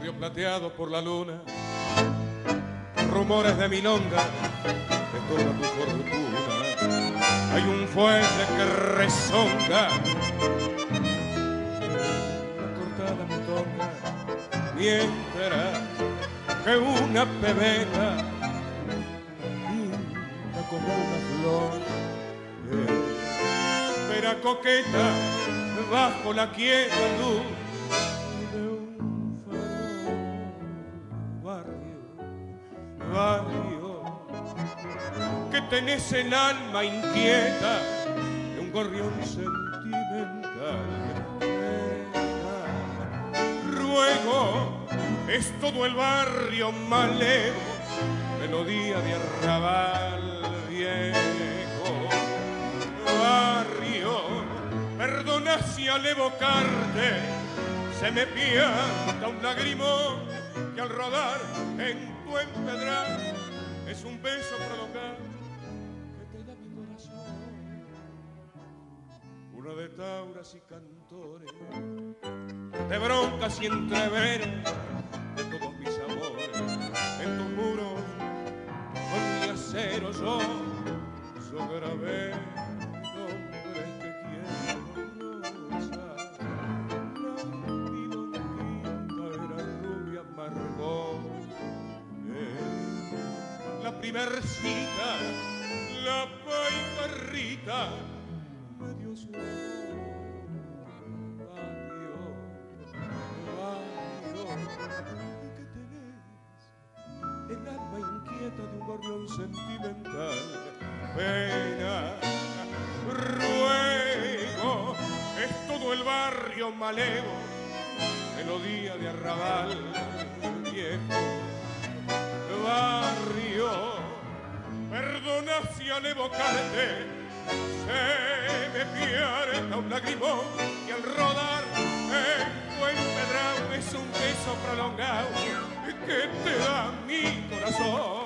barrio plateado por la luna, rumores de milonga, de toda tu fortuna. Hay un fuelle que rezonga, una cortada milonga, mientras que una pebeta pinta como una flor. Espera coqueta bajo la quieta luz de un farol. Barrio, que tenés el alma inquieta de un gorrión sentimental. Ruego, es todo el barrio malevo, melodía de arrabal viejo. Barrio, perdona si al evocarte se me pianta un lagrimón que al rodar en tu empedrar es un beso prolongado que te da mi corazón. Una de tauras y cantores, de broncas y entreveres, de todos mis amores, en tus muros con mi acero yo grabé nombres que quiero rozar. La milonguita era rubia amargó, la primer cita, la paiparrita me dio su que tenés el alma inquieta de un gorrión sentimental. Pena, ruego, es todo el barrio malevo, melodía de arrabal viejo. Barrio, perdona si al evocarte se me pierde un lagrimón y al rodar en tu empedrado es un beso prolongado que te da mi corazón.